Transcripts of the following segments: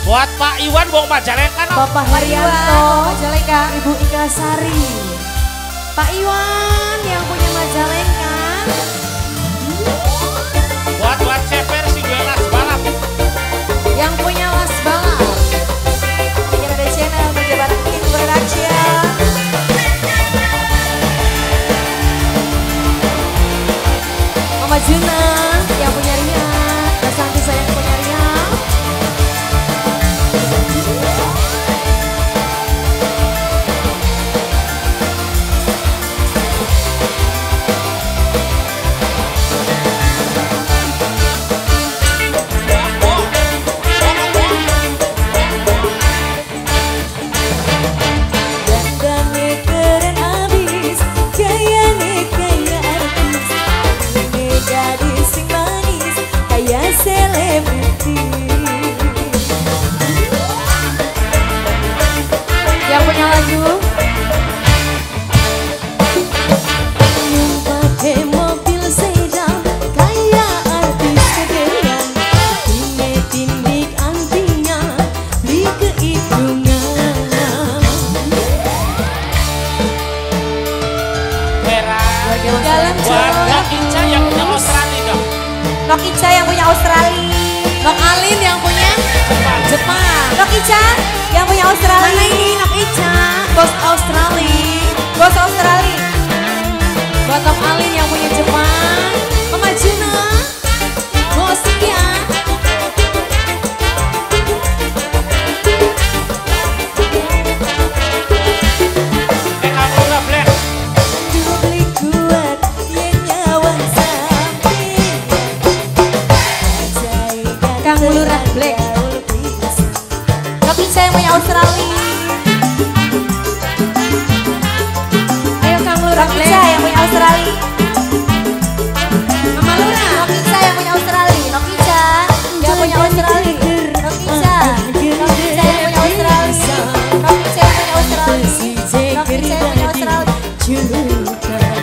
Buat Pak Iwan Wong Majalengka. Bapak Haryanto, Majalengka. Ibu Ika Sari. Pak Iwan yang punya Majalengka. Buat Ceper si gue Las Balap. Yang punya Las Balap. Yang ada channel Pejabat King Production. Mama Juna yang punya Ria. Santi saya yang punya Ria. Yang punya lagu pakai mobil sedan kayak artis kegedean, tindik antinya beli kehitungan. Jalan buat Nok Ica yang punya Australia dong. Nok Ica yang punya Australia. Nok Alin yang punya Jepang. Nok Ica yang punya Australia. Mana ini Nok Ica? Bos Australia. Bos Australia. Buat Nok Alin yang punya Jepang. Mama Juna. Bos ya. Kamu udah black. Beli kuat yang nyawang sampai. Kang Lurah Black. Nok Ica yang punya Australia. Ayo Kang Lurah Black yang punya Australia. Mama Lurah. Nok Ica yang punya Australia. Nok Ica yang punya Australia. Nok Ica. Nok Ica yang punya Australia. Nok Ica yang punya Australia. Nok Ica yang punya Australia.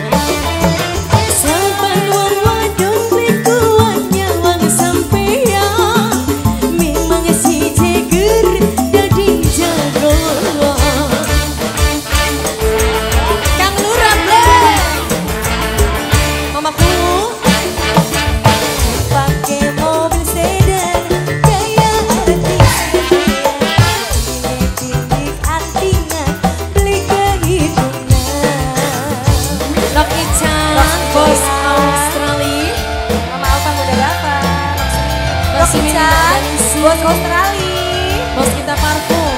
Bos Australia, bos kita parfum.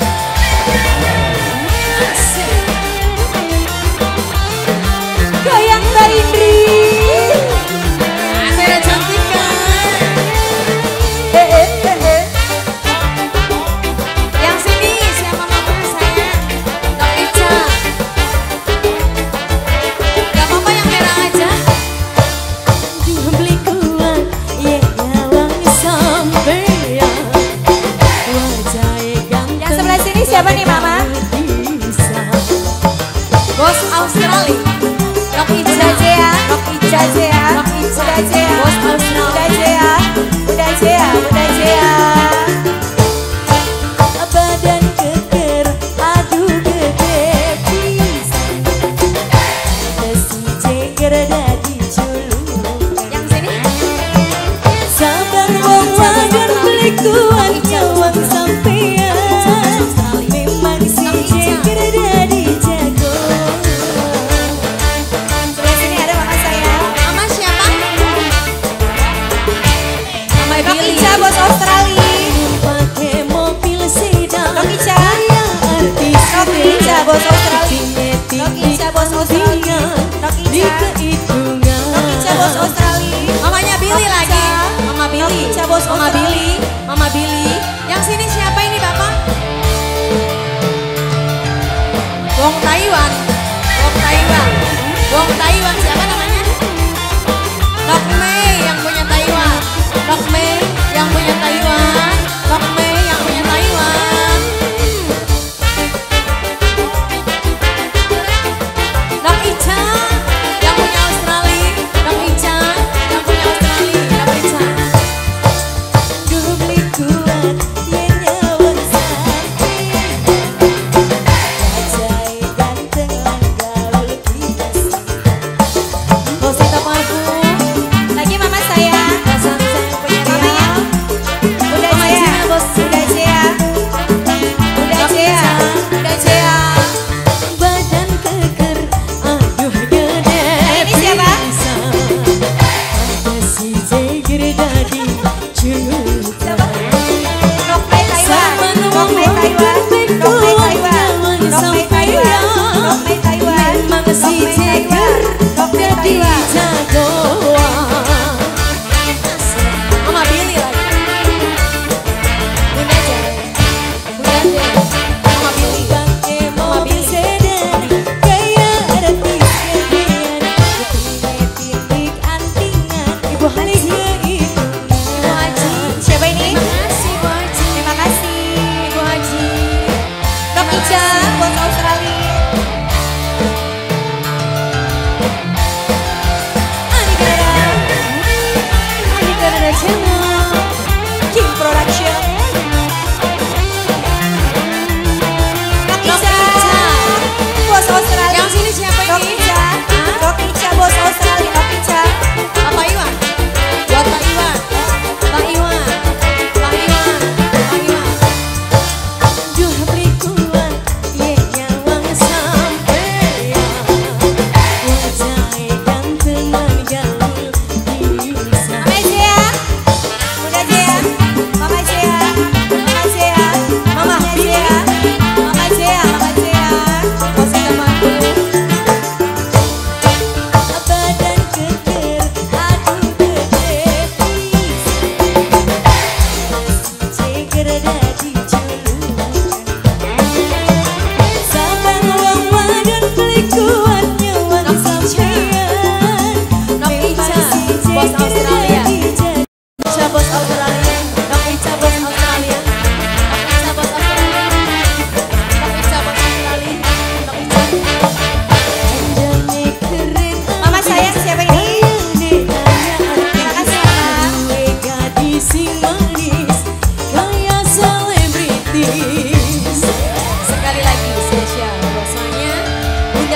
Goyang Mbak Indri. Saya cantik kan? Yang sini siapa mamanya saya? Nok Ica. Gak apa-apa yang merah aja. Beli kuat, ya nyawang sampai. Siapa nih Mama? Bos Australia. Nok Ica aja ya. Nok Ica aja ya. Nok Ica aja ya. Bos Australia. Udah aja ya. Udah aja ya. Udah aja ya. Badan keker, aduh gede pisan. Si ceger dadi culuk. Yang sini? Sabar wong wadon beli kuat nyawang sampean. Bos Australia. Pakai mobil sedan. Nok Ica. Nok Ica bos Australia. Nok Ica bos Australia. Nok Ica. Nok Ica bos Australia. Mamanya Billy lagi. Mama Billy. Nok Ica bos Mama Billy. Mama Billy. Yang sini siapa ini Bapak? Wong Taiwan. Wong Taiwan. Wong Taiwan siapa namanya? Nok Mei yang punya Taiwan. Nok Mei yang punya Taiwan. Nok Mei yang punya Taiwan. Nok Ica yang punya Australia. Nok Ica yang punya Australia. Nok Ica. Dulu beli kuat, ya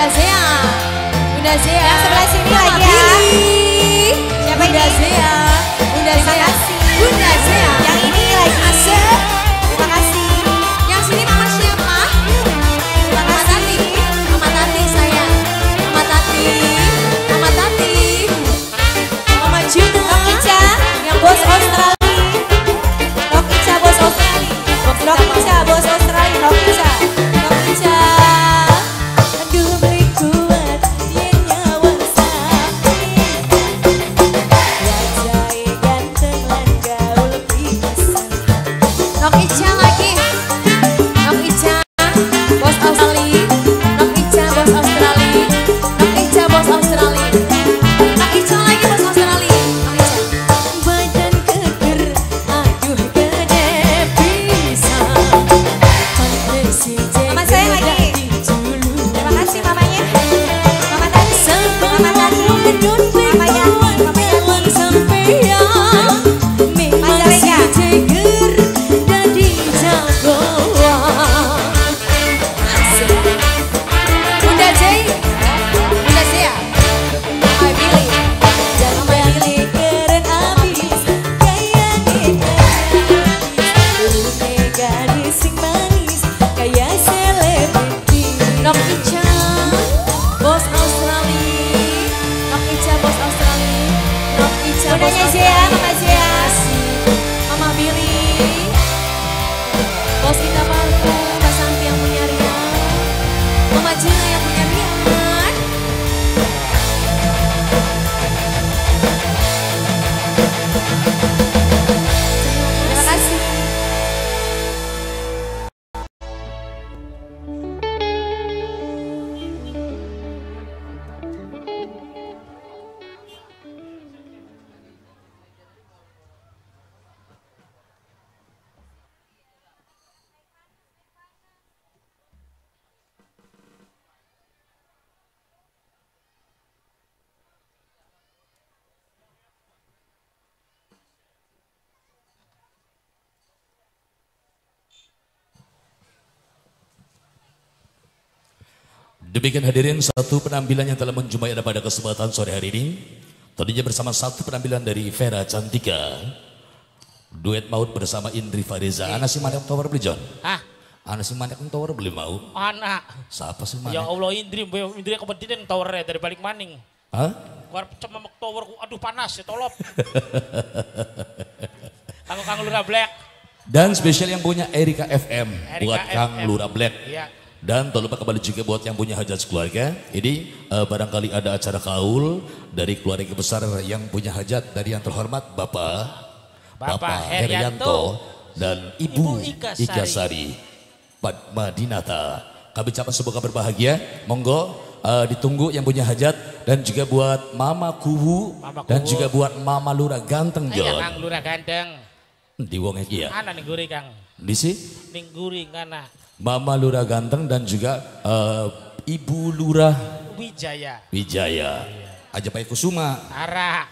Zea. Bunda Zea. Yang sebelah sini lagi ya. Siapa Bunda Zea? Bunda Zea. Bunda Zea. Yang ini lagi. Asep. Terima kasih. Yang sini mama siapa? Mama Tati. Mama Tati saya. Mama Tati. Mama Tati. Mama Juno. Rock Ica. Yang bos Australia. Rock Ica bos Australia. Rock Ica bos Australia. Rock Ica. Rock Ica. Aduh beli kuat. Dia nyawa sakit. Wajah ganteng lan gaul pisan. Rock Ica lagi. Rock Ica bos Australia. Rock Ica bos Australia. Rock Ica bos Australia. Rock Ica lagi bos Australia. Rock Ica. Badan keker, aduh gede pisan. Mama saya lagi. Terima kasih mamanya. Mama Tati. Mama Tati. Mamanya. Mamanya sampeyan. Mas Reza. Dadi jagoan. Bunda Zey. Bunda Zea. Mama Billy. Mama Billy keren abis. Kayak kita gadis. Gadis sing manis. Kayak selebriti. Rock Ica. Bos Australia. Rock Ica bos Australia. Rock Ica bos Australia. Mama Zea. Mama Billy. Bos kita Parfum. Kak Santi yang punya Rian. Mama Jina yang punya Rian. Terima kasih. Demikian hadirin satu penampilan yang telah menjumpai Anda pada kesempatan sore hari ini. Tentunya bersama satu penampilan dari Vera Cantika. Duet maut bersama Indri Fariza. Anak si manek tower beli John. Hah? Anak si manek tower beli mau. Anak. Siapa sih Ya manek? Allah Indri kepentingan towernya dari balik maning. Hah? Keluar cememek towerku, aduh panas ya tolop. Kang Lura Black. Dan spesial yang punya Erika FM Erika buat Kang FM. Lura Black. Iya. Dan tolong kembali juga buat yang punya hajat keluarga. Ini barangkali ada acara kaul dari keluarga besar yang punya hajat dari yang terhormat Bapak Herianto dan Ibu Ika Sari Padma Dinata. Kami ucapkan semoga berbahagia. Monggo ditunggu yang punya hajat dan juga buat Mama Kuwu dan juga buat Mama Lura Ganteng Iya Jon. Kang Lura Ganteng. Di wong iki ya. Ana ning guri Kang. Di si Ning guri kana. Mama Lura Ganteng dan juga Ibu Lura Wijaya. Aja Pai Kusuma. Arah.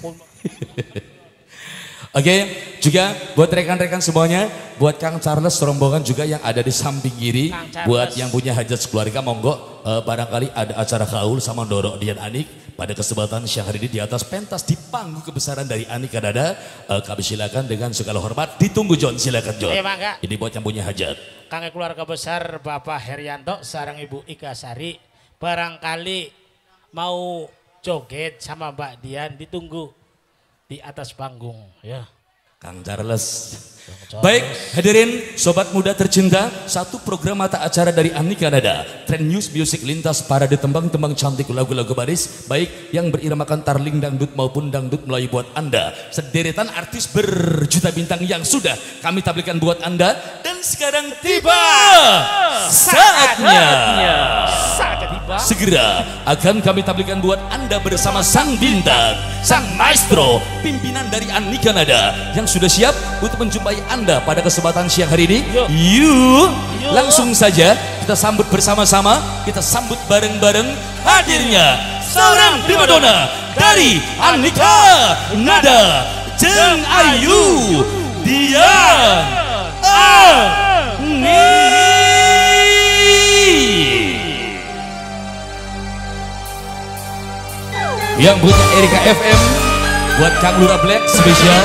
Oke, juga buat rekan-rekan semuanya, buat Kang Charles rombongan juga yang ada di samping kiri, buat yang punya hajat keluarga monggo barangkali ada acara kaul sama Doro Dian Anik pada kesempatan siang hari ini di atas pentas di panggung kebesaran dari Anik Kanada. Kami silakan dengan segala hormat, ditunggu John, silakan John. Ini buat yang punya hajat. Kang keluarga besar Bapak Herianto sareng Ibu Ika Sari barangkali mau joget sama Mbak Dian ditunggu di atas panggung ya. Kang Charles. Baik, hadirin sobat muda tercinta, satu program mata acara dari Anik Kanada, Trend News Music lintas parade tembang-tembang cantik lagu-lagu baris, baik yang beriramakan tarling dangdut maupun dangdut Melayu buat Anda. Sederetan artis berjuta bintang yang sudah kami tampilkan buat Anda dan sekarang tiba saatnya. Segera akan kami tampilkan buat Anda bersama sang bintang, sang maestro, pimpinan dari Anik Kanada yang sudah siap untuk menjumpai Anda pada kesempatan siang hari ini. Yuk, langsung saja kita sambut bersama-sama, kita sambut bareng-bareng hadirnya seorang primadona dari Anik Kanada, Jeng Ayu Dian Ani. Yang punya Erika FM, buat Kang Lura Black spesial,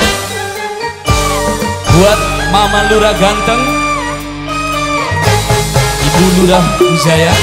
buat Mama Lura ganteng, Ibu Lura Wijaya,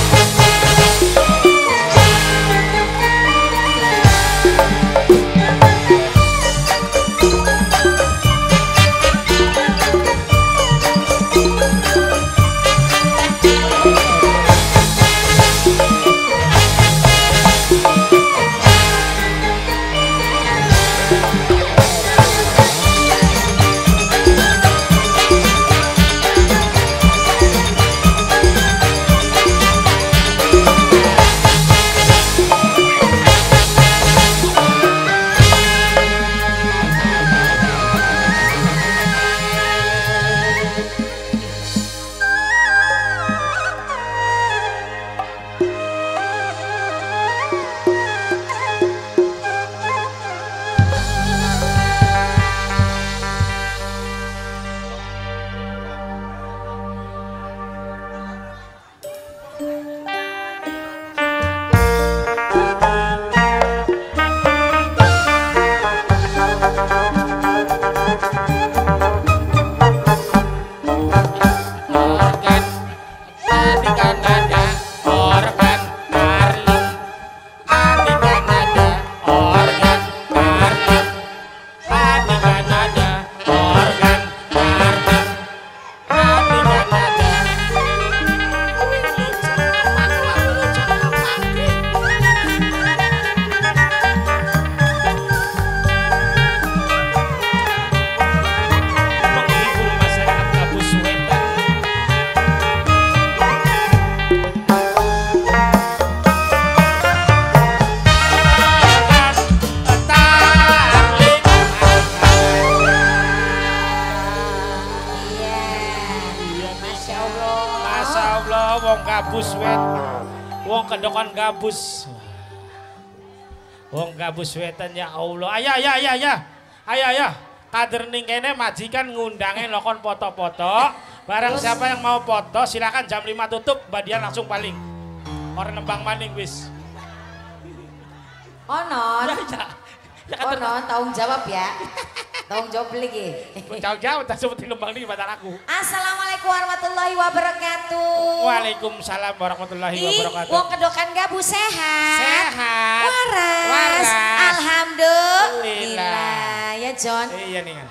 wong gabus wetan ya Allah. Ayah. Kader ning kene majikan ngundange lokon foto-foto. Barang siapa yang mau foto silakan jam 5 tutup, Mbak Dian langsung paling. Orang nembang maning wis. Onon. Onon tanggung jawab ya. Tanggung jawab lagi. Jauh-jauh tak seperti nembang ning batal aku. Assalamualaikum warahmatullahi wabarakatuh. Waalaikumsalam warahmatullahi wabarakatuh. Wong kedokan gabu sehat. Sehat. Waras. Alhamdulillah. Ya John. Iya nih.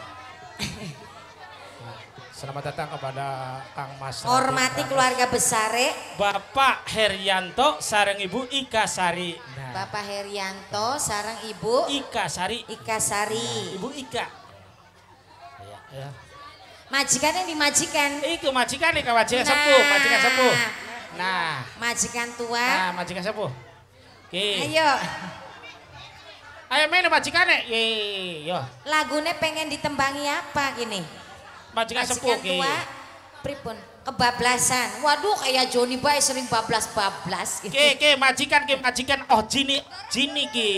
Selamat datang kepada Kang Mas. Hormati keluarga besar Bapak Herianto sareng Ibu Ika Sari. Nah. Bapak Herianto sareng Ibu Ika Sari. Ika Sari. Ibu Ika. Ya. Majikan yang dimajikan. Itu majikan nih, majikan sepuh, majikan sepuh. Nah, majikan tua. Nah, majikan sepuh. Oke. Ayo. Ayo main majikan nih. Yo. Lagunya pengen ditembangi apa gini? Majikan sepuh tua. Pripun? Kebablasan. Waduh kayak Joni Bae sering bablas-bablas. Ke majikan oh Jini ki.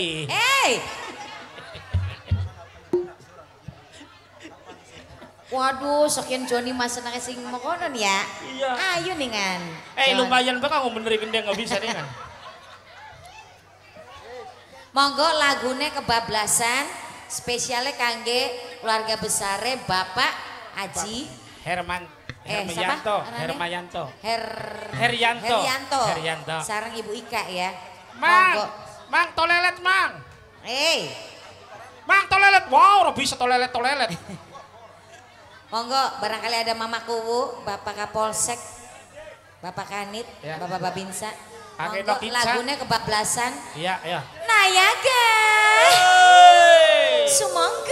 Waduh, sekian Joni mas senang sing mokonon ya. Iya. Ayo ningan. Lumayan bakal benerin dia nggak bisa ningan. Monggo lagune kebablasan spesialnya kangge keluarga besare Bapak Haji Hermayanto. Herianto. Sareng Ibu Ika ya. Mang tolelet mang. Mang tolelet. Wow, bisa tolelet. Monggo barangkali ada Mama Kuwu, Bapak Kapolsek, Bapak Kanit, ya. Bapak Babinsa. Monggo lagunya kebablasan. Iya. Nayaga. Sumangga.